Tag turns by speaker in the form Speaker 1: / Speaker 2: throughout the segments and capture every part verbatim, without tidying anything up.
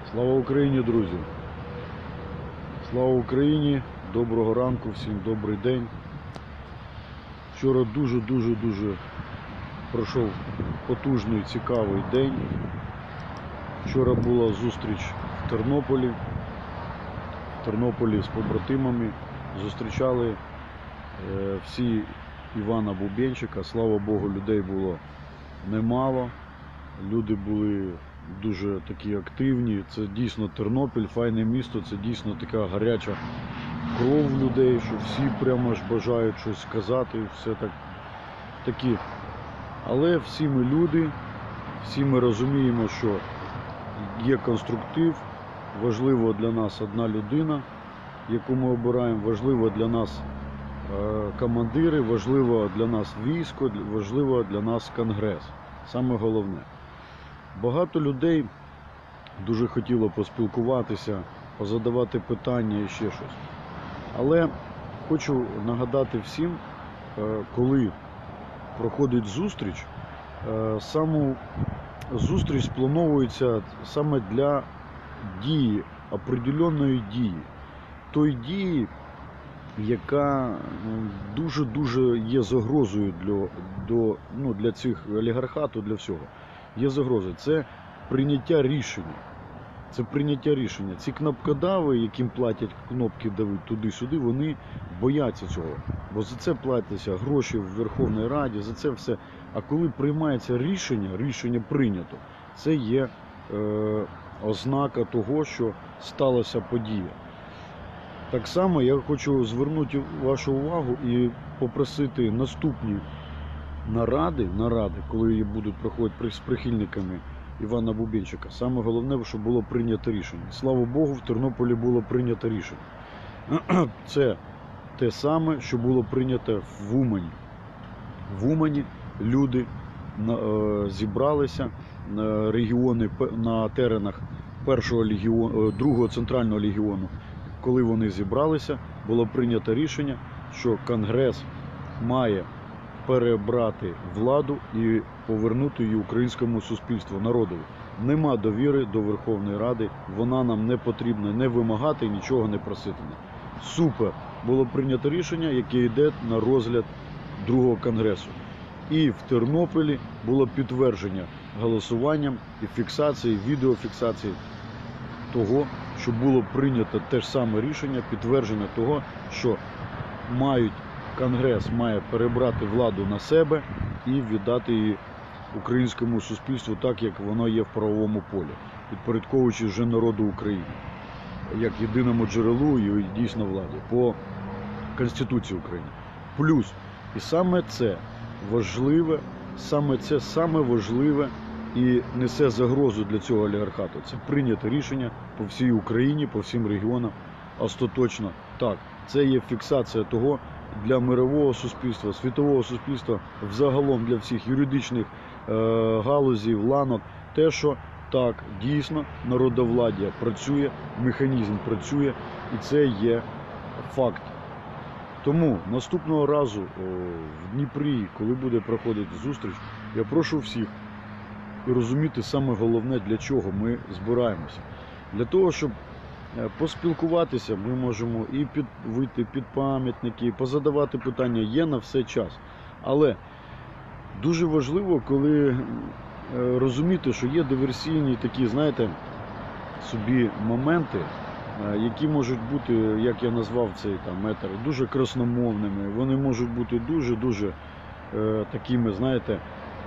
Speaker 1: Слава Україні, друзі! Слава Україні! Доброго ранку, всім добрий день. Вчора дуже-дуже-дуже пройшов потужний, цікавий день. Вчора була зустріч в Тернополі. В Тернополі з побратимами зустрічали всі Івана Бубенчика. Слава Богу, людей було немало. Люди були дуже такі активні. Це дійсно Тернопіль, файне місто, це дійсно така гаряча кров людей, що всі прямо ж бажають щось сказати, все так такі. Але всі ми люди, всі ми розуміємо, що є конструктив, важливо для нас одна людина, яку ми обираємо, важливо для нас командири, важливо для нас військо, важливо для нас конгрес. Саме головне. Багато людей дуже хотіло поспілкуватися, позадавати питання і ще щось. Але хочу нагадати всім, коли проходить зустріч, саму зустріч сплановується саме для дії, определенної дії. Той дії, яка дуже-дуже є загрозою для, до, ну, для цих олігархату, для всього. Є загроза. Це прийняття рішення. Це прийняття рішення. Ці кнопкодави, яким платять кнопки давити туди-сюди, вони бояться цього. Бо за це платяться гроші в Верховній Раді, за це все. А коли приймається рішення, рішення прийнято, це є е, ознака того, що сталася подія. Так само я хочу звернути вашу увагу і попросити наступні наради, наради, коли будуть проходити з прихильниками Івана Бубенчика. Саме головне, щоб було прийнято рішення. Слава Богу, в Тернополі було прийнято рішення. Це те саме, що було прийнято в Умані. В Умані люди зібралися, регіони на теренах першого легіону, другого центрального легіону. Коли вони зібралися, було прийнято рішення, що Конгрес має перебрати владу і повернути її українському суспільству, народові. Нема довіри до Верховної Ради, вона нам не потрібна не вимагати, нічого не просити. Супер! Було прийнято рішення, яке йде на розгляд другого Конгресу. І в Тернополі було підтвердження голосуванням і фіксації, відеофіксації того, що було прийнято те ж саме рішення, підтвердження того, що мають, Конгрес має перебрати владу на себе і віддати її українському суспільству так, як воно є в правовому полі, підпорядковуючи вже народу України, як єдиному джерелу і дійсно владі, по Конституції України. Плюс, і саме це важливе, саме це саме важливе і несе загрозу для цього олігархату. Це прийняте рішення по всій Україні, по всім регіонам, остаточно. Так, це є фіксація того для мирового суспільства, світового суспільства, взагалом для всіх юридичних е, галузів, ланок, те, що так, дійсно, народовладдя працює, механізм працює, і це є факт. Тому наступного разу о, в Дніпрі, коли буде проходити зустріч, я прошу всіх і розуміти саме головне, для чого ми збираємося. Для того, щоб поспілкуватися, ми можемо і під, вийти під пам'ятники, позадавати питання, є на все час. Але дуже важливо, коли розуміти, що є диверсійні такі, знаєте, собі моменти, які можуть бути, як я назвав цей там метр, дуже красномовними, вони можуть бути дуже-дуже е, такими, знаєте,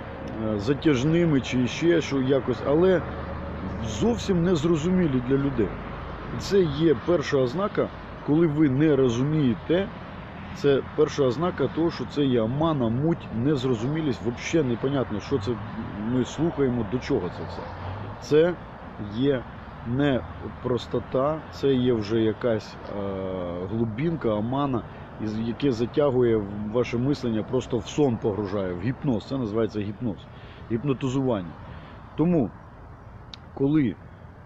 Speaker 1: затяжними чи ще що якось, але зовсім не зрозумілі для людей. Це є перша ознака, коли ви не розумієте, це перша ознака того, що це є омана, муть, незрозумілість, взагалі непонятно, що це ми слухаємо, до чого це все. Це є не простота, це є вже якась е, глибинка, омана, яке затягує ваше мислення, просто в сон погружає, в гіпноз. Це називається гіпноз, гіпнотизування. Тому, коли е,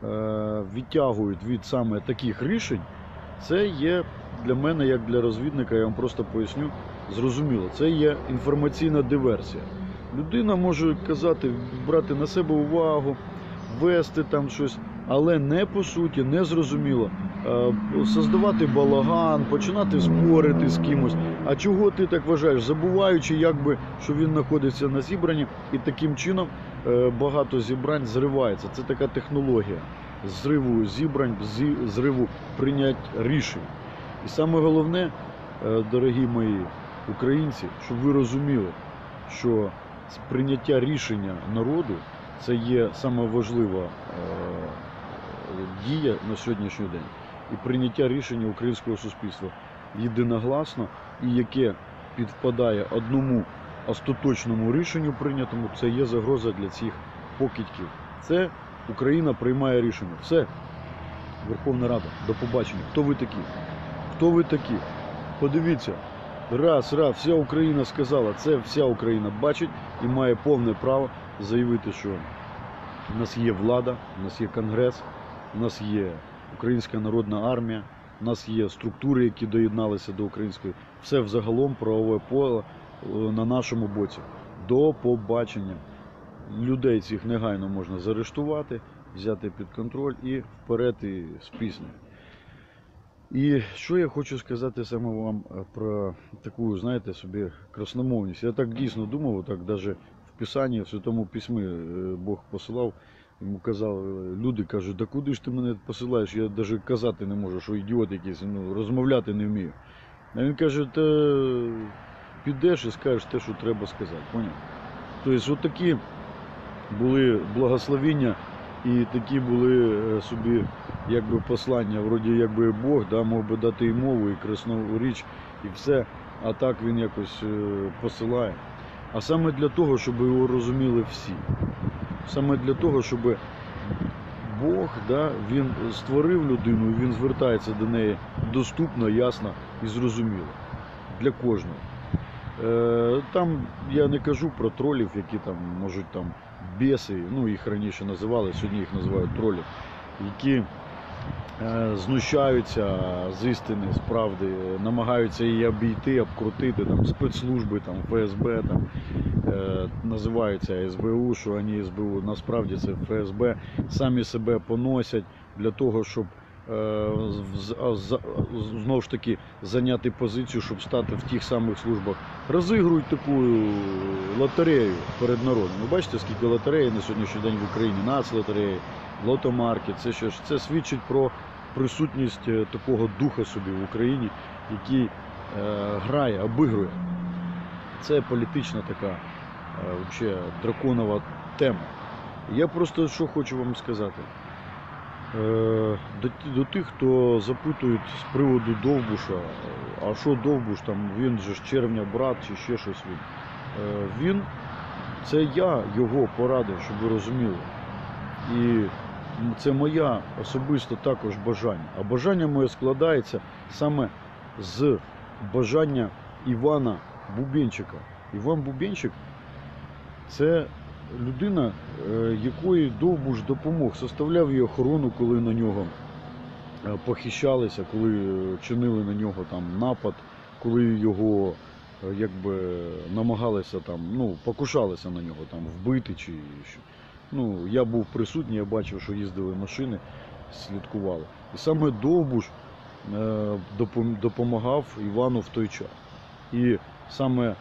Speaker 1: відтягують від саме таких рішень, це є для мене, як для розвідника, я вам просто поясню, зрозуміло, це є інформаційна диверсія. Людина може казати, брати на себе увагу, вести там щось, але не по суті, не зрозуміло. Е, Создавати балаган, починати спорити з кимось. А чого ти так вважаєш? Забуваючи, якби, що він знаходиться на зібранні, і таким чином е, багато зібрань зривається. Це така технологія зриву зібрань, зі- зриву прийнять рішень. І саме головне, е, дорогі мої українці, щоб ви розуміли, що прийняття рішення народу це є саме важлива е, дія на сьогоднішній день. І прийняття рішення українського суспільства єдиногласно, і яке підпадає одному остаточному рішенню прийнятому, це є загроза для цих покидьків. Це Україна приймає рішення. Все, Верховна Рада, до побачення. Хто ви такі? Хто ви такі? Подивіться, раз, раз, вся Україна сказала, це вся Україна бачить і має повне право заявити, що у нас є влада, у нас є Конгрес, у нас є Українська народна армія, у нас є структури, які доєдналися до української. Все взагалом правове поле на нашому боці. До побачення. Людей цих негайно можна заарештувати, взяти під контроль і вперед і з піснею. І що я хочу сказати саме вам про таку, знаєте, собі красномовність. Я так дійсно думав, так навіть в Писанні, в Святому Письмі Бог посилав, йому казав, люди кажуть, да куди ж ти мене посилаєш, я навіть казати не можу, що ідіот якийсь, ну, розмовляти не вмію. А він каже, та підеш і скажеш те, що треба сказати, поняв? Тобто, от такі були благословіння і такі були собі якби послання, вроді якби Бог да, мог би дати і мову, і красну річ, і все, а так він якось посилає. А саме для того, щоб його розуміли всі. Саме для того, щоб Бог, да, він створив людину, і він звертається до неї доступно, ясно і зрозуміло. Для кожного. Там я не кажу про тролів, які там можуть там біси, ну їх раніше називали, сьогодні їх називають тролів, які знущаються з істини, з правди, намагаються її обійти, обкрутити, там спецслужби, там ФСБ, там називаються ес бе у, що вони ес бе у, насправді це еф ес бе, самі себе поносять для того, щоб знову ж таки зайняти позицію, щоб стати в тих самих службах. Розігрують таку лотерею перед народом. Ви бачите, скільки лотереї на сьогоднішній день в Україні, нацлотереї, лотомарки. Це що ж? Це свідчить про присутність такого духа собі в Україні, який е, грає, обігрує. Це політична така е, вообще, драконова тема. Я просто що хочу вам сказати. До, до тих, хто запитують з приводу Довбуша, а що Довбуш, там, він же ж червня брат чи ще щось він. Він, це я його порадив, щоб ви розуміли. І це моя особисто також бажання. А бажання моє складається саме з бажання Івана Бубенчика. Іван Бубенчик – це людина, якої Довбуш допомог, составляв її охорону, коли на нього похищалися, коли чинили на нього там напад, коли його якби намагалися там, ну, покушалися на нього там вбити чи що. Ну, я був присутній, я бачив, що їздили машини, слідкували. І саме Довбуш допомагав Івану в той час. І саме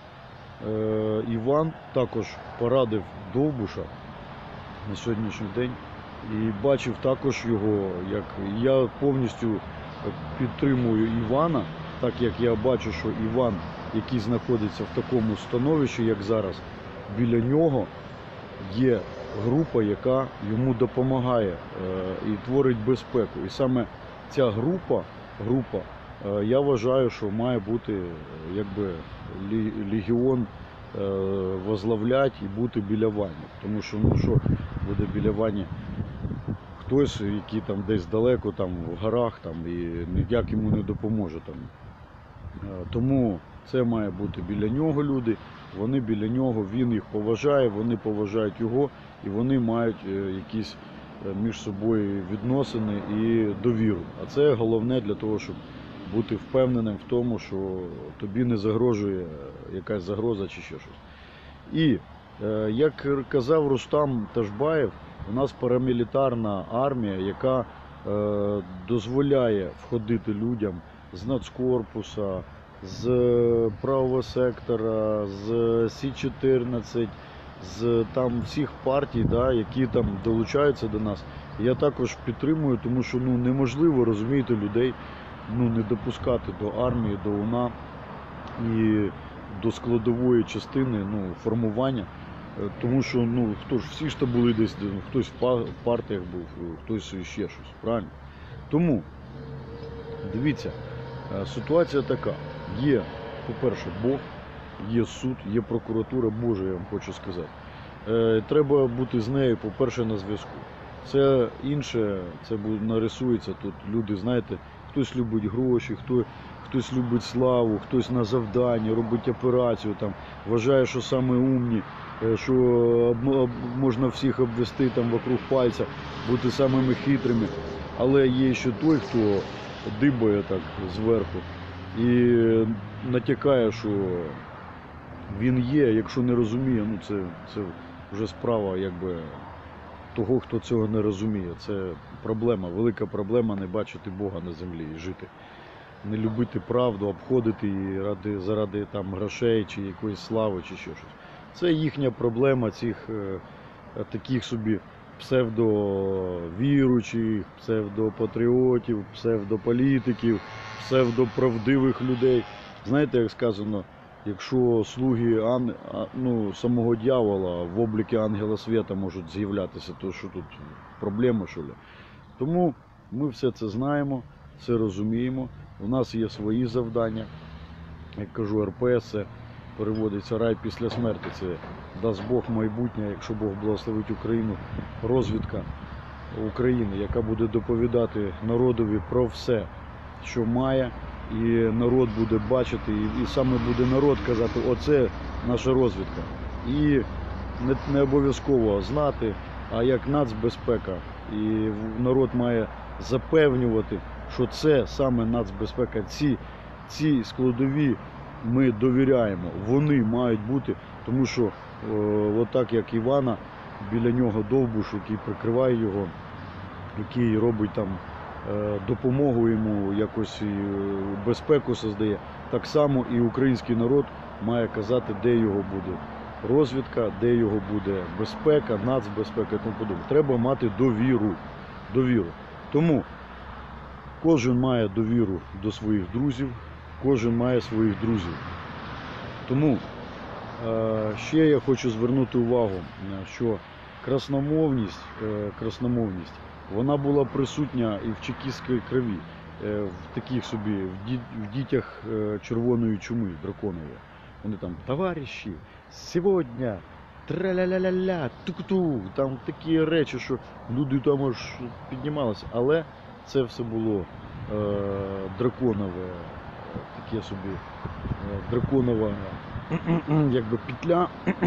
Speaker 1: Іван також порадив Довбуша на сьогоднішній день і бачив також його, як я повністю підтримую Івана, так як я бачу, що Іван, який знаходиться в такому становищі, як зараз, біля нього є група, яка йому допомагає і творить безпеку. І саме ця група, група я вважаю, що має бути якби легіон возглавляти і бути біля Вані. Тому що, ну що буде біля Вані хтось, який там десь далеко, там в горах, там, і ніяк йому не допоможе. Там. Тому це має бути біля нього люди, вони біля нього, він їх поважає, вони поважають його, і вони мають якісь між собою відносини і довіру. А це головне для того, щоб бути впевненим в тому, що тобі не загрожує якась загроза чи ще щось. І, як казав Рустам Ташбаєв, У нас парамілітарна армія, яка е, дозволяє входити людям з нацкорпуса, з правого сектора, з Сі чотирнадцять, з там всіх партій, да, які там долучаються до нас. Я також підтримую, тому що ну, неможливо, розумієте, людей ну, не допускати до армії, до УНА і до складової частини ну, формування. Тому що ну, хто ж, всі ж то були десь, хтось в партіях був, хтось ще щось, правильно? Тому, дивіться, ситуація така. Є, по-перше, Бог, є суд, є прокуратура Божа, я вам хочу сказати. Е, треба бути з нею, по-перше, на зв'язку. Це інше, це нарисується тут. Люди, знаєте, хтось любить гроші, хто, хтось любить славу, хтось на завданні, робить операцію, там, вважає, що саме умні, що можна всіх обвести там вокруг пальця, бути самими хитрими. Але є ще той, хто дибає так зверху і натякає, що він є, якщо не розуміє, ну це, це вже справа якби того, хто цього не розуміє. Це проблема, велика проблема не бачити Бога на землі і жити. Не любити правду, обходити її ради, заради там грошей чи якоїсь слави чи ще щось. Це їхня проблема цих е, таких собі псевдовіруючих, псевдопатріотів, псевдополітиків, псевдоправдивих людей. Знаєте, як сказано, якщо слуги ан, ну, самого дьявола в облікі ангела свята можуть з'являтися, то що тут проблема, що ли? Тому ми все це знаємо, все розуміємо. У нас є свої завдання. Як кажу, ер пе ес це переводиться рай після смерті. Це дасть Бог майбутнє, якщо Бог благословить Україну, розвідка України, яка буде доповідати народові про все, що має. І народ буде бачити, і, і саме буде народ казати, оце наша розвідка. І не, не обов'язково знати, а як нацбезпека. І народ має запевнювати, що це саме нацбезпека. Ці, ці складові ми довіряємо, вони мають бути, тому що о, отак як Івана, біля нього Довбуш, який прикриває його, який робить там допомогу йому, якось безпеку создає, так само і український народ має казати, де його буде розвідка, де його буде безпека, нацбезпека і тому подобне. Треба мати довіру. довіру. Тому кожен має довіру до своїх друзів, кожен має своїх друзів. Тому ще я хочу звернути увагу, що красномовність, красномовність вона була присутня і в чекістській крові, в таких собі, в дітях червоної чуми драконової. Вони там, товариші, сьогодні, тра-ля-ля-ля-ля, тук-тук, там такі речі, що люди там аж піднімалися. Але це все було е, драконове, таке собі, е, драконова якби петля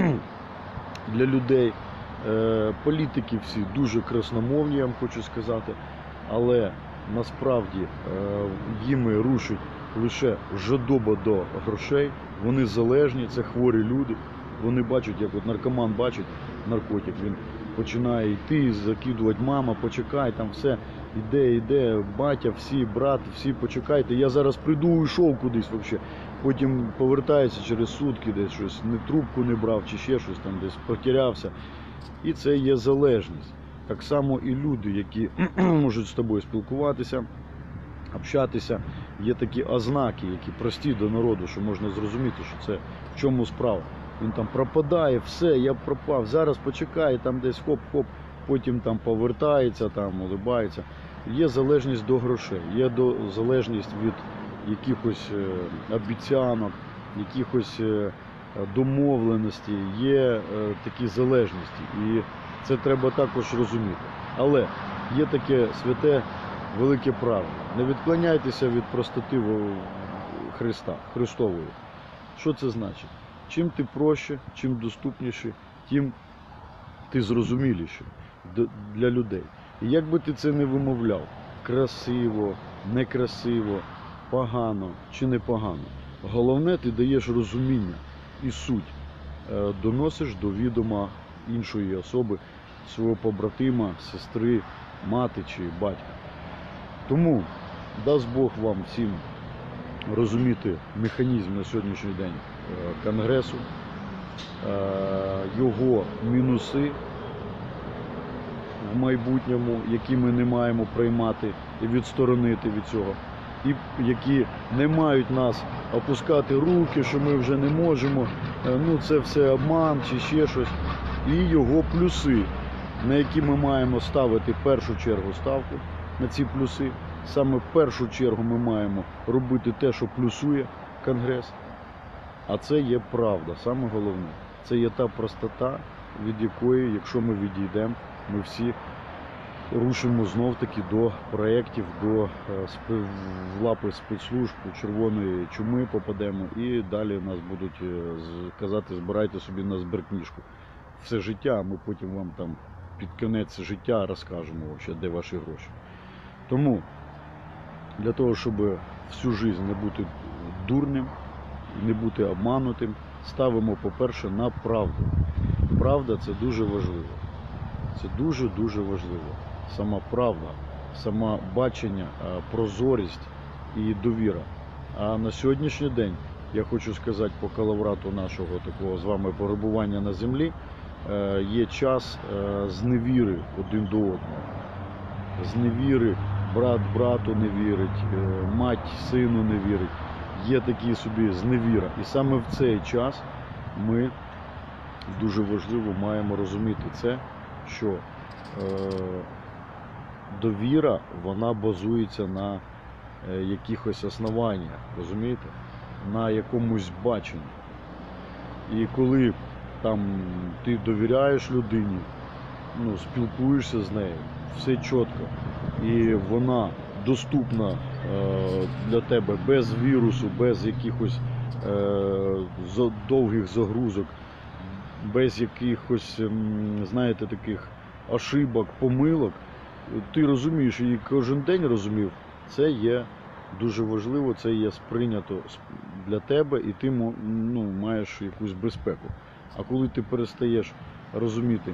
Speaker 1: для людей. Політики всі дуже красномовні, я вам хочу сказати, але насправді їми рушить лише жадоба до грошей, вони залежні, це хворі люди, вони бачать, як от наркоман бачить наркотик, він починає йти, закидувати, мама, почекай, там все, іде, іде, батя, всі, брат, всі, почекайте, я зараз прийду і йшов кудись взагалі. Потім повертається через сутки, десь щось, не трубку не брав, чи ще щось там десь потерявся. І це є залежність. Так само і люди, які можуть з тобою спілкуватися, общатися, є такі ознаки, які прості до народу, що можна зрозуміти, що це в чому справа. Він там пропадає, все, я пропав, зараз почекай, там десь хоп-хоп, потім там повертається, там улибається. Є залежність до грошей, є до, залежність від якихось обіцянок, якихось домовленості, є такі залежності. І це треба також розуміти. Але є таке святе велике правило. Не відклоняйтеся від простоти Христа, Христової. Що це значить? Чим ти проще, чим доступніше, тим ти зрозуміліше для людей. І як би ти це не вимовляв, красиво, некрасиво, погано чи непогано, головне, ти даєш розуміння і суть, доносиш до відома іншої особи, свого побратима, сестри, мати чи батька. Тому дасть Бог вам всім розуміти механізм на сьогоднішній день Конгресу, його мінуси в майбутньому, які ми не маємо приймати і відсторонити від цього, і які не мають нас опускати руки, що ми вже не можемо, ну це все обман чи ще щось, і його плюси, на які ми маємо ставити в першу чергу ставку на ці плюси. Саме в першу чергу ми маємо робити те, що плюсує Конгрес, а це є правда, саме головне. Це є та простота, від якої, якщо ми відійдемо, ми всі рушимо знов-таки до проєктів, до в лапи спецслужб, червоної чуми попадемо, і далі нас будуть казати, збирайте собі на збіркнижку. Все життя, а ми потім вам там під кінець життя розкажемо, де ваші гроші. Тому для того, щоб всю життя не бути дурним, не бути обманутим, ставимо, по-перше, на правду. Правда – це дуже важливо. Це дуже-дуже важливо. Сама правда, саме бачення, прозорість і довіра. А на сьогоднішній день, я хочу сказати по калаврату нашого такого з вами перебування на землі, є час зневіри один до одного. Зневіри, брат брату не вірить, мать сину не вірить. Є такі собі зневіра. І саме в цей час ми дуже важливо маємо розуміти це, що е, довіра, вона базується на е, якихось основаннях, розумієте? На якомусь баченні. І коли там ти довіряєш людині, ну, спілкуєшся з нею, все чітко, і вона доступна е, для тебе без вірусу, без якихось е, довгих загрузок, без якихось, знаєте, таких ошибок, помилок, ти розумієш, і кожен день розумів, це є дуже важливо, це є сприйнято для тебе, і ти ну, маєш якусь безпеку. А коли ти перестаєш розуміти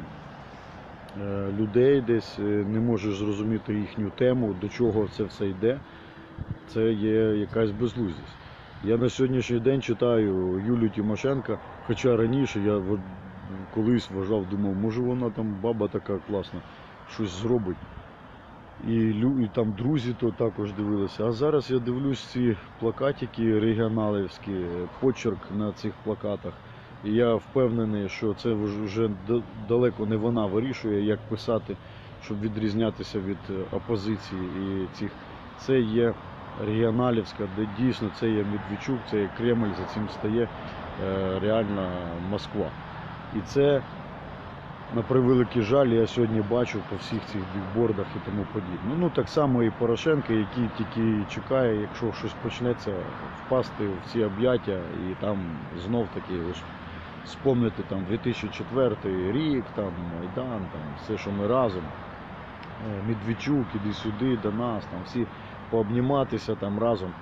Speaker 1: людей десь, не можеш зрозуміти їхню тему, до чого це все йде, це є якась безглуздість. Я на сьогоднішній день читаю Юлію Тимошенко, хоча раніше я колись вважав, думав, може вона там баба така класна, щось зробить. І, і там друзі то також дивилися. А зараз я дивлюсь ці плакатики регіоналівські, почерк на цих плакатах. І я впевнений, що це вже далеко не вона вирішує, як писати, щоб відрізнятися від опозиції і цих. Це є регіоналівська, де дійсно це є Медведчук, це є Кремль, за цим стає реальна Москва. І це, на превеликий жаль, я сьогодні бачу по всіх цих бікбордах і тому подібне. Ну так само і Порошенко, який тільки чекає, якщо щось почнеться, впасти в ці об'яття і там знов таки спомнити там дві тисячі четвертий рік, там Майдан, там все, що ми разом, Медведчук, іди сюди до нас, там всі пообніматися там разом.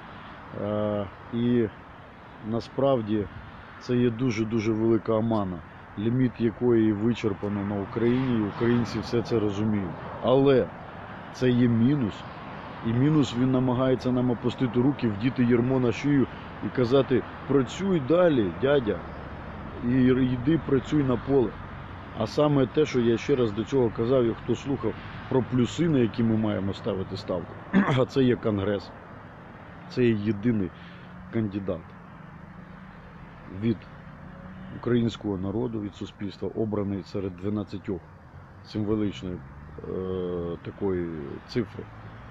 Speaker 1: І насправді це є дуже-дуже велика омана, ліміт якої вичерпано на Україні, і українці все це розуміють. Але це є мінус, і мінус він намагається нам опустити руки, вдіти ярмо на шию і казати, працюй далі, дядя, і йди працюй на поле. А саме те, що я ще раз до цього казав, і хто слухав про плюси, на які ми маємо ставити ставку, а це є Конгрес, це є єдиний кандидат від українського народу, від суспільства, обраний серед дванадцяти символічної е, такої цифри.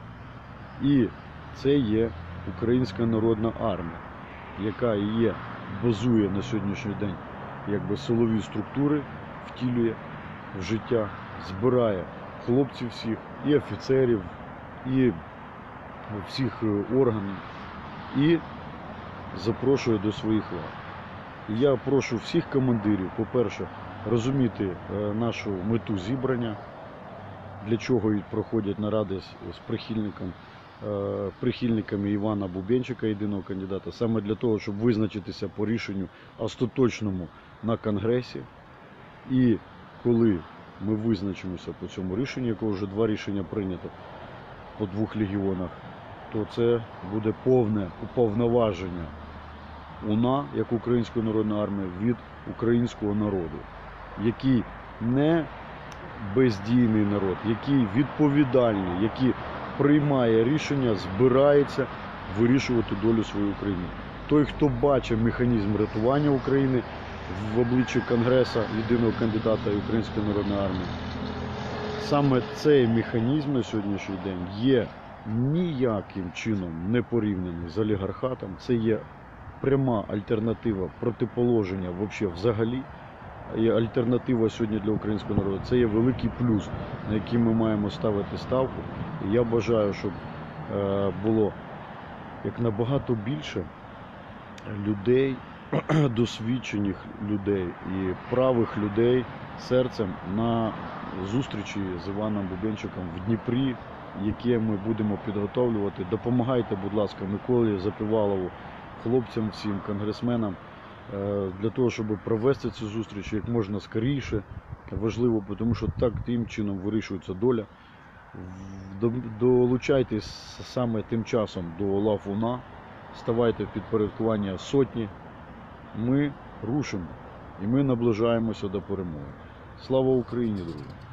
Speaker 1: І це є Українська народна армія, яка є, базує на сьогоднішній день якби силові структури, втілює в життя, збирає хлопців всіх, і офіцерів, і всіх органів, і запрошує до своїх лав. Я прошу всіх командирів, по-перше, розуміти нашу мету зібрання, для чого і проходять наради з прихильником, прихильниками Івана Бубенчика, єдиного кандидата, саме для того, щоб визначитися по рішенню остаточному на Конгресі. І коли ми визначимося по цьому рішенню, якого вже два рішення прийнято по двох легіонах, то це буде повне уповноваження УНА, як Української народної армії, від українського народу, який не бездійний народ, який відповідальний, який приймає рішення, збирається вирішувати долю своєї України. Той, хто бачить механізм рятування України в обличчі Конгресу, єдиного кандидата Української народної армії, саме цей механізм на сьогоднішній день є ніяким чином не порівняний з олігархатом. Це є пряма альтернатива протиположення вообще взагалі. І альтернатива сьогодні для українського народу. Це є великий плюс, на який ми маємо ставити ставку. І я бажаю, щоб було як набагато більше людей, досвідчених людей і правих людей серцем на зустрічі з Іваном Бубенчиком в Дніпрі, яке ми будемо підготовлювати. Допомагайте, будь ласка, Миколі Запівалову, хлопцям всім, конгресменам, для того, щоб провести цю зустріч як можна скоріше. Важливо, тому що так тим чином вирішується доля. Долучайтесь саме тим часом до лав УНА, ставайте в підпорядкування сотні. Ми рушимо і ми наближаємося до перемоги. Слава Україні, друзі!